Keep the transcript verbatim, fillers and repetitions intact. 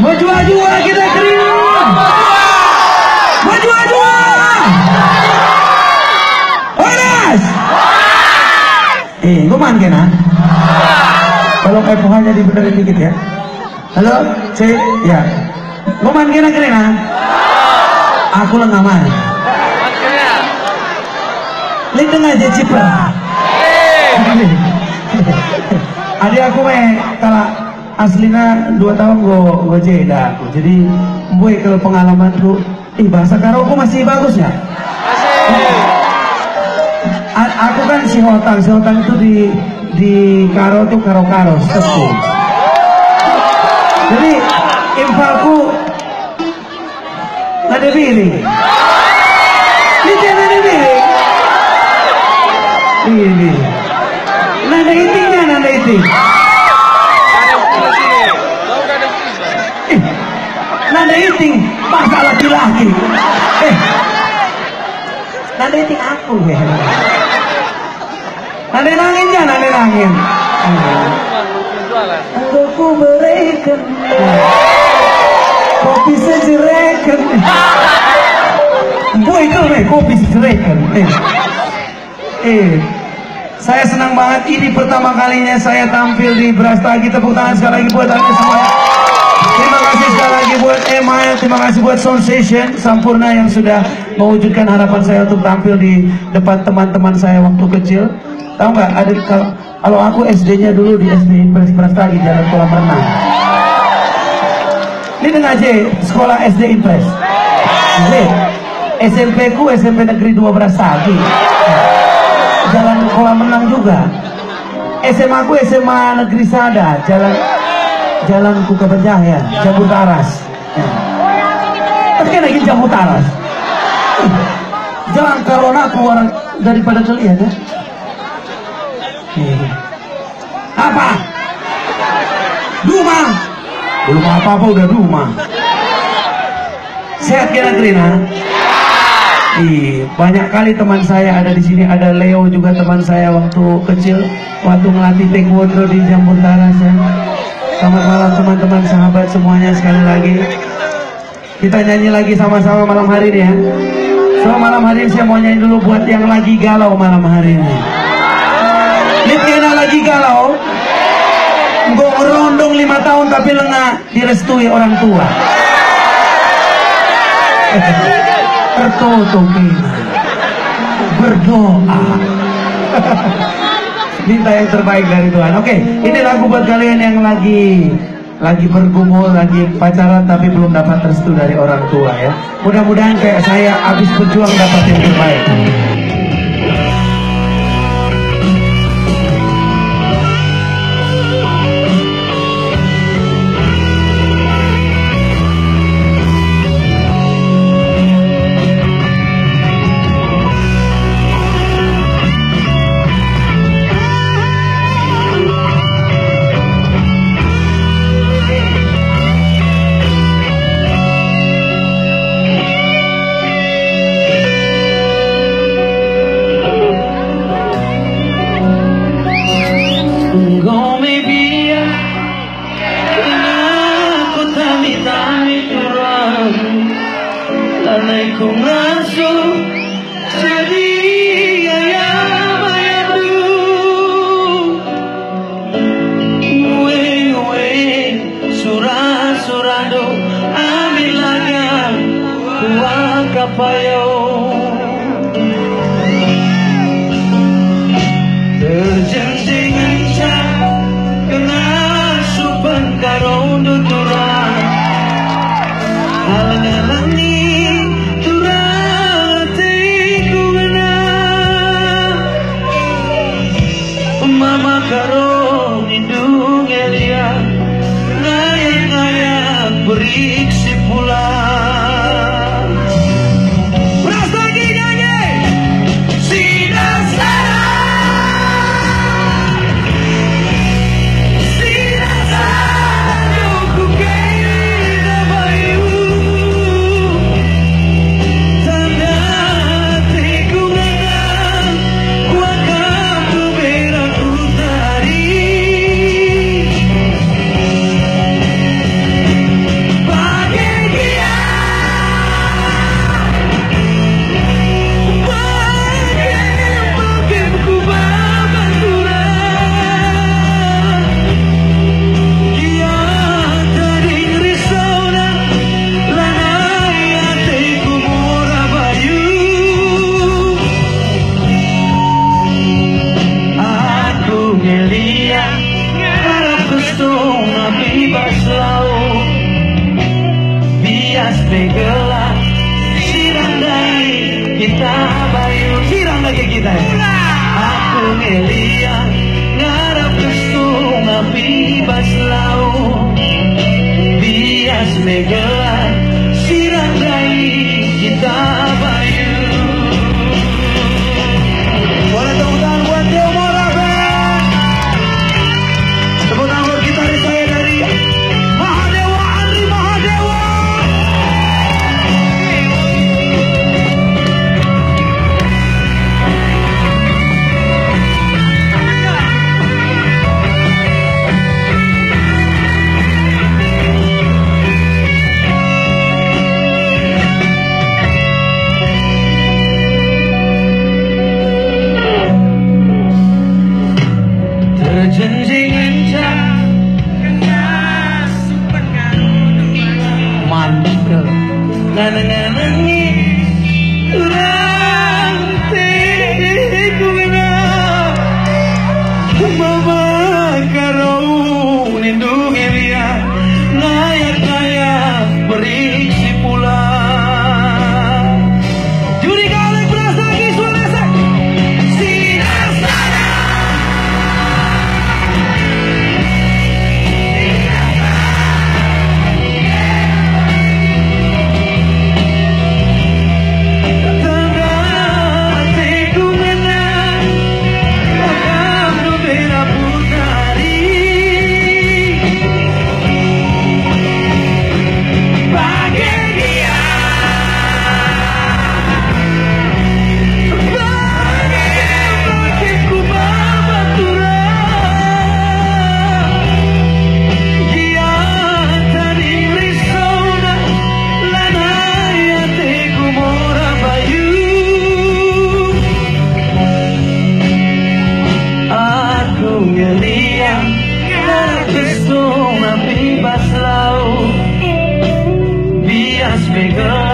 Bajua-jua kita terima. Bajua-jua. Oras. Eh, kuman kena. Kalau epohanya dibenerin dikit ya. Halo, cek, ya. Kuman kena kena. Aku lah ngaman. Lihat aja cipra. Adik aku meh kalau aslinya dua tahun gue gue jeda aku. Jadi boy kalau pengalaman tuh, ih bahasa Karoku masih bagus ya. A aku kan si Hotang, si Hotang itu di di Karo tuh Karo Karo sepuh. Jadi infalku nggak ada pilih. Ini jangan ada pilih. Ini. Nada intinya, nada inti. Eh, nada inti, masa laki-laki. Eh, nada inti aku ya. Nada nangin ya, nada nangin. Aku berikan, kopi sejerekan. Boy itu nih, kopi sejerekan. Eh, eh. Saya senang banget, ini pertama kalinya saya tampil di Brastagi. Tepuk tangan sekali lagi buat anda semua. Terima kasih sekali lagi buat Email, terima kasih buat Sound Station Sampurna yang sudah mewujudkan harapan saya untuk tampil di depan teman-teman saya waktu kecil. Tahu nggak? Ada kalau, kalau aku S D-nya dulu di S D Brastagi Jalan Kolam Renang. Ini dengan aja sekolah S D Impres. S M P ku S M P Negeri dua Brastagi. Jalan Kolam Renang juga. S M A ku S M A Negeri Sada, Jalan Jalan Kukabanjaya, Jambu Taras. Tapi kan lagi Jambu Taras. Jangan karena keluar daripada kalian ya. Apa? Duma. Belum apa-apa udah Duma. Sehat kira-kira. Ih, banyak kali teman saya ada di sini. Ada Leo juga teman saya waktu kecil, waktu ngelatih taekwondo di Jambu Taras ya. Selamat malam teman-teman, sahabat semuanya sekali lagi. Kita nyanyi lagi sama-sama malam hari ini ya. So malam hari ini saya mau nyanyi dulu buat yang lagi galau malam hari ini. Lihat lagi galau. Gue merondong lima tahun tapi lengah direstui orang tua. Tertutupi berdoa minta yang terbaik dari Tuhan. Oke, ini lagu buat kalian yang lagi lagi bergumul, lagi pacaran tapi belum dapat restu dari orang tua ya. Mudah-mudahan kayak saya habis berjuang dapat yang terbaik. begelah sirang dari kita bayu sirang lagi kita aku ngeliat ngarap kesung api bas laut bias begelah sirang dari kita bayu. Boleh tepuk tangan buat Deo Mora Band. Tepuk tangan buat gitaris saya dari Mahadewa, Andri Mahadewa. Terjenjing lincah mantel nganeng-nganengi rantiku bina mama karau lindungi dia ngayak-ngayak berisi pula juri galak beras lagi suara sek sinar sana. Ngeliat ngarap kesung api bas laut bias begelah